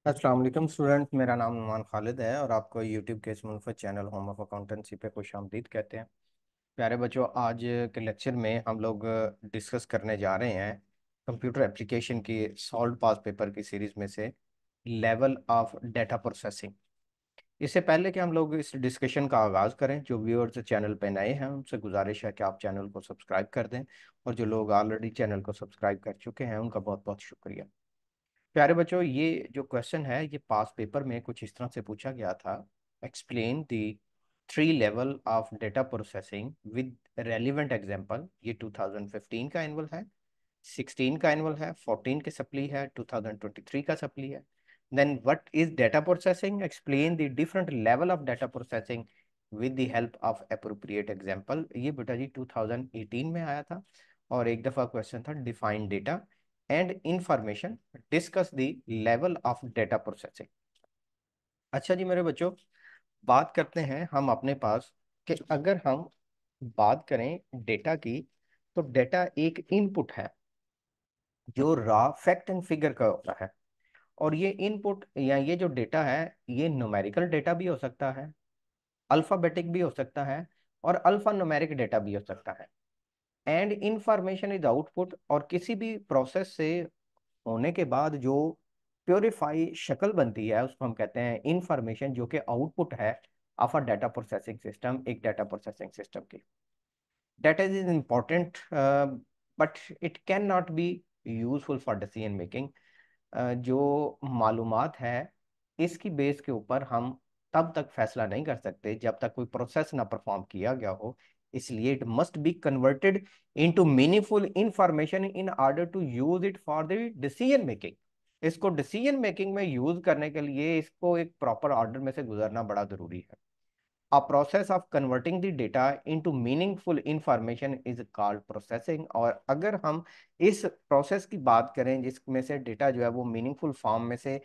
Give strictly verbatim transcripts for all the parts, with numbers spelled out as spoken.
अस्सलाम वालेकुम स्टूडेंट, मेरा नाम नुमान खालिद है और आपको यूट्यूब के इस मुनफ़िद चैनल होम ऑफ अकाउंटेंसी पे खुशामदीद कहते हैं। प्यारे बच्चों, आज के लेक्चर में हम लोग डिस्कस करने जा रहे हैं कंप्यूटर एप्लीकेशन की सॉल्व पास पेपर की सीरीज़ में से लेवल ऑफ डाटा प्रोसेसिंग। इससे पहले कि हम लोग इस डिस्कशन का आगाज़ करें, जो व्यूअर्स चैनल पर नए हैं उनसे गुजारिश है कि आप चैनल को सब्सक्राइब कर दें, और जो लोग ऑलरेडी चैनल को सब्सक्राइब कर चुके हैं उनका बहुत बहुत शुक्रिया। प्यारे बच्चों, ये जो क्वेश्चन है ये पास पेपर में कुछ इस तरह से पूछा गया था। Explain the three level of data processing with relevant example. ये टू थाउज़ेंड फ़िफ़्टीन का एनुअल है, सिक्सटीन का एनुअल है, फोर्टीन के सप्ली है, टू थाउज़ेंड ट्वेंटी थ्री का सप्ली है। Then what is data processing, explain the different level of data processing with the help of appropriate example. ये बेटा जी टू थाउज़ेंड एटीन में आया था। और एक दफा क्वेश्चन था define data and information, discuss the level of data processing. अच्छा जी मेरे बच्चों, बात करते हैं हम अपने पास कि अगर हम बात करें डेटा की, तो डेटा एक इनपुट है जो रॉ फैक्ट एंड फिगर का होता है। और ये इनपुट या ये जो डेटा है ये न्यूमेरिकल डेटा भी हो सकता है, अल्फाबेटिक भी हो सकता है, और अल्फा न्यूमेरिक डेटा भी हो सकता है। एंड इंफॉर्मेशन इज आउटपुट, और किसी भी प्रोसेस से होने के बाद जो प्योरीफाई शक्ल बनती है उसको हम कहते हैं इंफॉर्मेशन, जो कि आउटपुट है of a data processing system, एक डाटा प्रोसेसिंग सिस्टम की। Data is important but it can not be useful for decision making. जो मालूमात है इसकी बेस के ऊपर हम तब तक फैसला नहीं कर सकते जब तक कोई प्रोसेस ना परफॉर्म किया गया हो। इसलिए it must be converted into meaningful information in order to use it for the decision making. इसको डिसीजन मेकिंग में यूज करने के लिए इसको एक प्रॉपर ऑर्डर में से गुजरना बड़ा जरूरी है। A process of converting the data into meaningful information is called processing। और अगर हम इस प्रोसेस की बात करें जिसमें से डेटा जो है वो मीनिंगफुल फॉर्म में से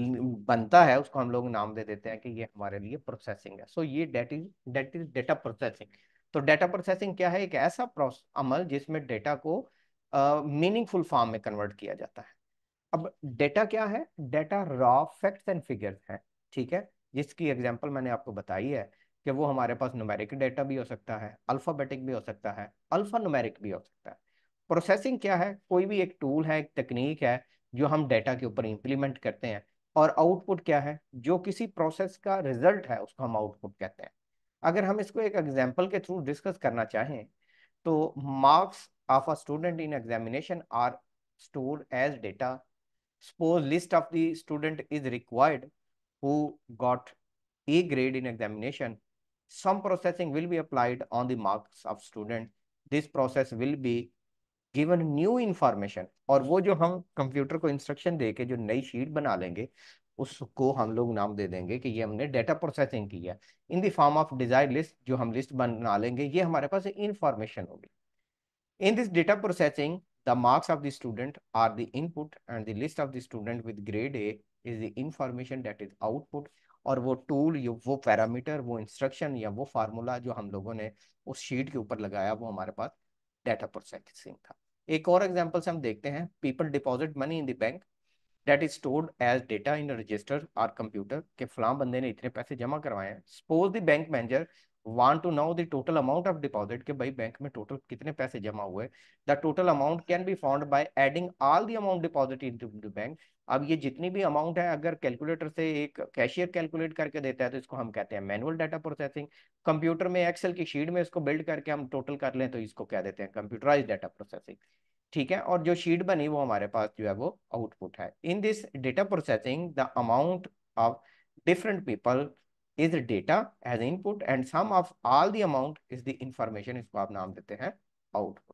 बनता है, उसको हम लोग नाम दे देते हैं कि ये हमारे लिए प्रोसेसिंग है। सो so, ये data is data is data processing. तो डेटा प्रोसेसिंग क्या है? एक ऐसा अमल जिसमें डेटा को मीनिंगफुल uh, फॉर्म में कन्वर्ट किया जाता है। अब डेटा क्या है? Data raw facts and figures हैं, ठीक है, जिसकी एग्जांपल मैंने आपको बताई है कि वो हमारे पास न्यूमेरिक डेटा भी हो सकता है, अल्फाबेटिक भी हो सकता है, अल्फा न्यूमेरिक भी हो सकता है। प्रोसेसिंग क्या है? कोई भी एक टूल है, एक तकनीक है जो हम डेटा के ऊपर इंप्लीमेंट करते हैं। और आउटपुट क्या है? जो किसी प्रोसेस का रिजल्ट है उसको हम आउटपुट कहते हैं। अगर हम इसको एक एग्जाम्पल के थ्रू डिस्कस करना चाहें, तो marks of a student in examination are stored as data. Suppose list of the student is required who got A grade in examination. Some processing will be applied on the marks of student. This process will be given new information। और वो जो हम computer को instruction दे के जो नई sheet बना लेंगे उसको हम लोग नाम दे देंगे कि ये हमने डेटा प्रोसेसिंग की है। In the form of desire list, जो हम लिस्ट बना लेंगे ये हमारे पास इंफॉर्मेशन होगी। In this data processing, the marks of the student are the input and the list of the student with grade A is the information that is output। और वो टूल, ये वो पैरामीटर, वो इंस्ट्रक्शन या वो formula जो हम लोगों ने उस शीट के ऊपर लगाया वो हमारे पास डाटा प्रोसेसिंग था। एक और एग्जांपल से हम देखते हैं, people deposit money in the bank that is stored as data in register और कंप्यूटर, के फलां बंदे ने इतने पैसे जमा करवाए हैं। Suppose the bank manager want to know the total amount of deposit, कि भाई बैंक में टोटल कितने पैसे जमा हुए। The total amount can be found by adding all the amount deposit into the bank. अब ये जितनी भी अमाउंट है अगर कैलकुलेटर से एक कैशियर कैलकुलेट करके देता है तो इसको हम कहते हैं मैनुअल डाटा प्रोसेसिंग। कंप्यूटर में एक्सेल की शीट में इसको बिल्ड करके हम टोटल कर लें तो इसको कह देते हैं कंप्यूटराइज डाटा प्रोसेसिंग। ठीक है, और जो शीट बनी वो हमारे पास जो है वो आउटपुट है। In this data processing the amount of different people is data as input and sum of all the amount is the information, इसको आप नाम देते हैं output।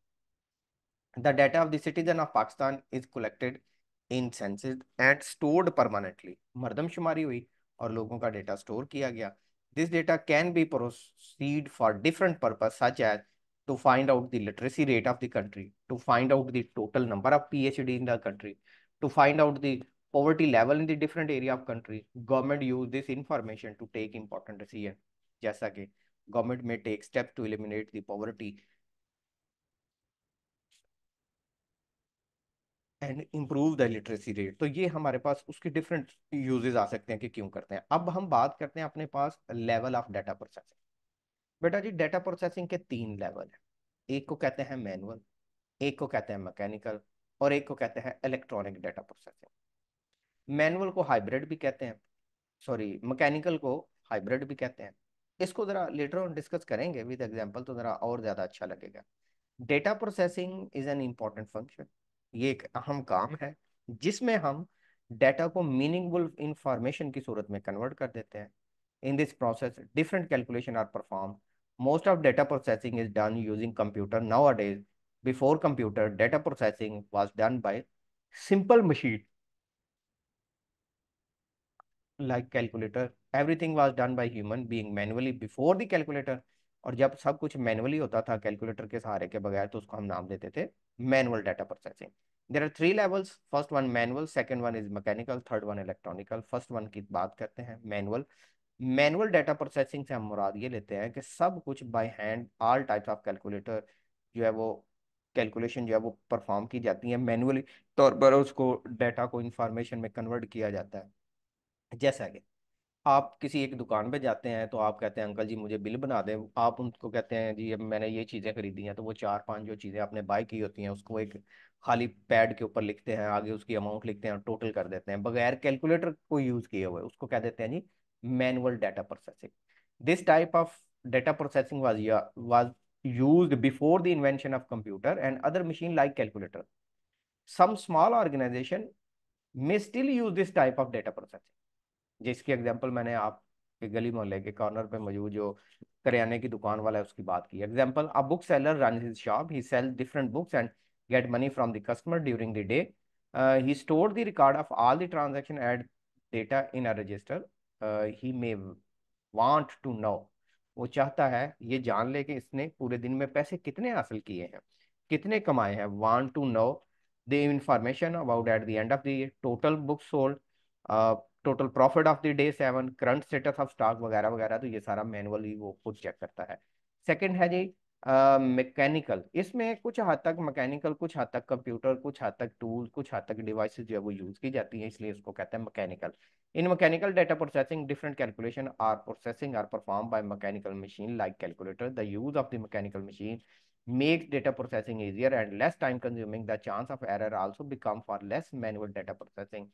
The data of the citizen of Pakistan is collected in census and stored permanently। मर्दमशुमारी हुई और लोगों का data store किया गया। This data can be proceed for different purpose such as to find out the literacy rate of the country, to find out the total number of PhD in the country, to find out the poverty level in the different area of country। Government use this information to take important decision, जैसा कि government may take steps to eliminate the poverty and improve the literacy rate. तो ये हमारे पास उसके different uses आ सकते हैं कि क्यों करते हैं। अब हम बात करते हैं अपने पास लेवल ऑफ डाटा प्रोसेसिंग। बेटा जी, डाटा प्रोसेसिंग के तीन लेवल हैं। एक को कहते हैं मैनुअल, एक को कहते हैं मैकेनिकल, और एक को कहते हैं इलेक्ट्रॉनिक डाटा प्रोसेसिंग। मैनुअल को हाइब्रिड भी कहते हैं, सॉरी मैकेनिकल को हाइब्रिड भी कहते हैं। इसको जरा लेटर ऑन डिस्कस करेंगे विद एग्जांपल, तो जरा और ज्यादा अच्छा लगेगा। Data processing is an important function. ये एक अहम काम है जिसमें हम डेटा को मीनिंगफुल इंफॉर्मेशन की सूरत में कन्वर्ट कर देते हैं। In this process different calculation are perform. Most of data processing is done using computer nowadays. Before computer data processing was done by simple machine like calculator. Everything was done by human being manually before the calculator. और जब सब कुछ manually होता था calculator के सहारे के बगैर, तो उसको हम नाम देते थे manual data processing. There are three levels. First one manual, second one is mechanical, third one electronical. First one की बात करते हैं, मैनुअल। मैनुअल डाटा प्रोसेसिंग से हम मुराद ये लेते हैं कि सब कुछ by hand, all types of calculator जो है वो कैलकुलेशन जो है वो परफॉर्म की जाती है मैनुअली तौर पर, उसको डाटा को इंफॉर्मेशन में कन्वर्ट किया जाता है। जैसा कि आप किसी एक दुकान पे जाते हैं तो आप कहते हैं अंकल जी मुझे बिल बना दें। आप उनको कहते हैं जी अब मैंने ये चीज़ें खरीदी हैं, तो वो चार पांच जो चीज़ें आपने बाय की होती हैं उसको एक खाली पैड के ऊपर लिखते हैं, आगे उसकी अमाउंट लिखते हैं और टोटल कर देते हैं बगैर कैलकुलेटर को यूज़ किए हुए। उसको कह देते हैं जी manual data processing. This type of data processing was was used before the invention of computer and other machine like calculator. Some small organization may still use this type of data processing, जिसकी example मैंने आपके गली मोहल्ले के corner पे मौजूद जो करियाने की दुकान वाला है उसकी बात की। Example, a book seller run his shop, he sell different books and get money from the customer during the day. He store the record of all the transaction and data in a register. He may want to know, वो चाहता है ये जान ले कि इसने पूरे दिन में पैसे कितने हासिल किए हैं, कितने कमाए हैं। Want to know the information about at the end of the total book sold, total profit of the day seven, current status of stock वगैरह वगैरह। तो ये सारा मैनुअली वो खुद चेक करता है। सेकंड है जी मैकेनिकल। इसमें कुछ हद तक मैकेनिकल, कुछ हद तक कंप्यूटर, कुछ हद तक टूल, कुछ हद तक डिवाइसेस जो है वो यूज की जाती हैं, इसलिए इसको कहते हैं mechanical. In mechanical data processing different calculation are processing are perform by mechanical machine like calculator. The use of the mechanical machine makes data processing easier and less time consuming. The chance of error also become far less manual data processing.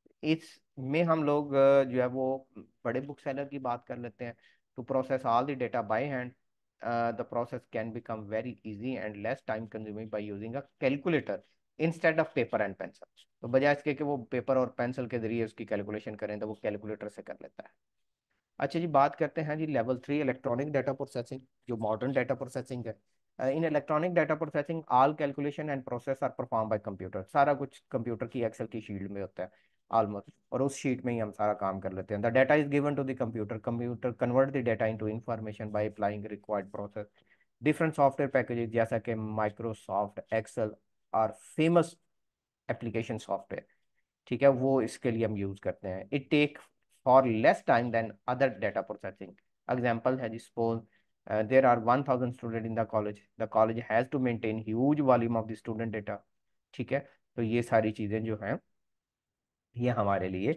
इसमें हम लोग अ, जो है वो बड़े book seller की बात कर लेते हैं। To process all the data by hand, the process can become very easy and less time consuming by using a calculator instead of paper and pencil. तो बजाय इसके कि वो पेपर और पेंसिल के जरिए उसकी कैलकुलेशन करें, तो वो कैलकुलेटर से कर लेता है। अच्छा जी, बात करते हैं जी level three electronic data processing, जो मॉडर्न डाटा प्रोसेसिंग है। In electronic data processing all calculation and process are perform by computer. सारा कुछ कंप्यूटर की एक्सेल की शीट में होता है ऑलमोस्ट, और उस शीट में ही हम सारा काम कर लेते हैं। The data is given to the computer, computer convert the data into information by applying required process. Different software packages जैसा कि माइक्रोसॉफ्ट एक्सेल और फेमस एप्लीकेशन सॉफ्टवेयर, ठीक है, वो इसके लिए हम यूज करते हैं। It take for less time than other data processing. Example है जी, suppose there are one thousand student in the college, the college has to maintain huge volume of the student data. ठीक है, तो ये सारी चीजें जो हैं ये हमारे लिए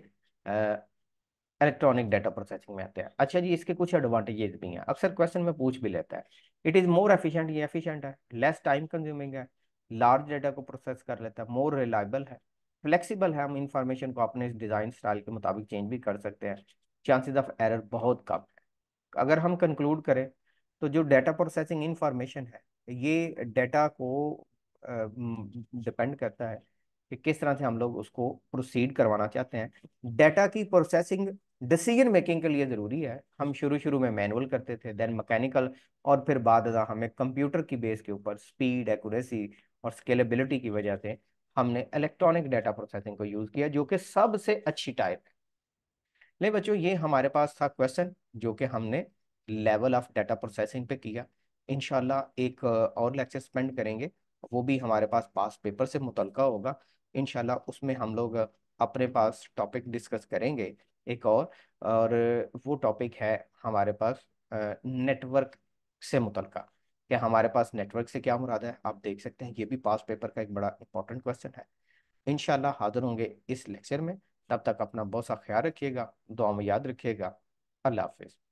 इलेक्ट्रॉनिक डाटा प्रोसेसिंग में आते हैं। अच्छा जी, इसके कुछ एडवांटेजेस भी हैं, अक्सर क्वेश्चन में पूछ भी लेता है। इट इज़ मोर एफिशिएंट, ये एफिशिएंट है, लेस टाइम कंज्यूमिंग है, लार्ज डाटा को प्रोसेस कर लेता है, मोर रिलायबल है, फ्लेक्सिबल है, हम इंफॉर्मेशन को अपने डिज़ाइन स्टाइल के मुताबिक चेंज भी कर सकते हैं, चांसेस ऑफ एरर बहुत कम है। अगर हम कंक्लूड करें तो जो डाटा प्रोसेसिंग इंफॉर्मेशन है, ये डाटा को डिपेंड करता है कि किस तरह से हम लोग उसको प्रोसीड करवाना चाहते हैं। डाटा की प्रोसेसिंग डिसीजन मेकिंग के लिए ज़रूरी है। हम शुरू शुरू में मैनुअल करते थे, देन मैकेनिकल, और फिर बाद में हमें कंप्यूटर की बेस के ऊपर स्पीड, एक्यूरेसी और स्केलेबिलिटी की वजह से हमने इलेक्ट्रॉनिक डाटा प्रोसेसिंग को यूज़ किया, जो कि सबसे अच्छी टाइप है। नहीं बच्चों, ये हमारे पास था क्वेश्चन जो कि हमने लेवल ऑफ डाटा प्रोसेसिंग पे किया। इंशाल्लाह एक अ, और लेक्चर स्पेंड करेंगे, वो भी हमारे पास पास पेपर से मुतलका होगा। इंशाल्लाह उसमें हम लोग अ, अपने पास टॉपिक डिस्कस करेंगे एक और और वो टॉपिक है हमारे पास नेटवर्क से मुतलका। क्या हमारे पास नेटवर्क से क्या मुराद है, आप देख सकते हैं, ये भी पास पेपर का एक बड़ा इंपॉर्टेंट क्वेश्चन है। इंशाल्लाह हाजिर होंगे इस लेक्चर में। तब तक अपना बहुत सा ख्याल रखिएगा, दुआ में याद रखिएगा। अल्लाह हाफिज़।